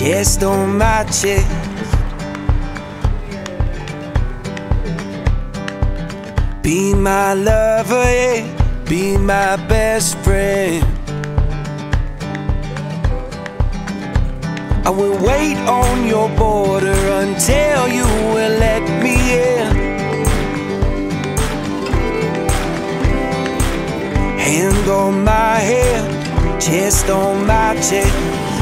chest on my chest. Be my lover, yeah, be my best friend. I will wait on your border until you will let me in. Hand on my head, chest on my chest.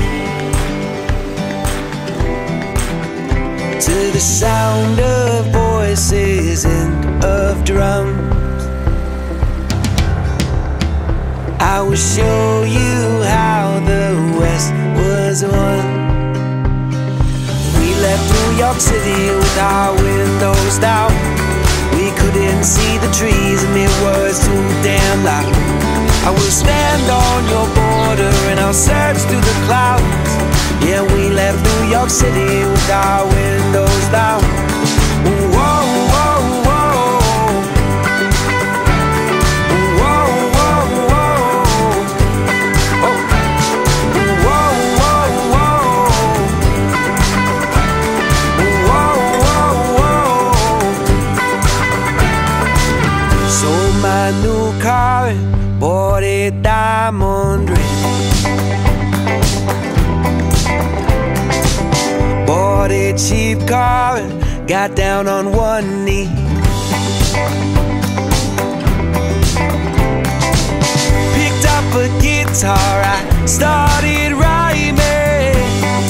To the sound of voices and of drums, I will show you how the West was won. We left New York City with our windows down. We couldn't see the trees and it was too damn loud. I will stand on your border and I'll search through the clouds. Yeah, we left New York City with our windows down. Whoa, whoa, whoa. Whoa, whoa, whoa. Oh. Whoa, whoa, whoa. Whoa, whoa, whoa. Sold my new car and bought a diamond ring. Bought a cheap car and got down on one knee. Picked up a guitar, I started rhyming.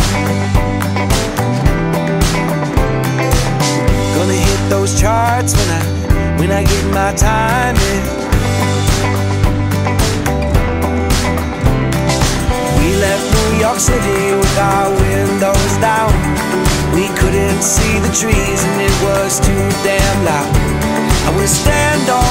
Gonna hit those charts when I get my time in. We left New York City with our windows down. We couldn't see the trees and it was too damn loud. I would stand on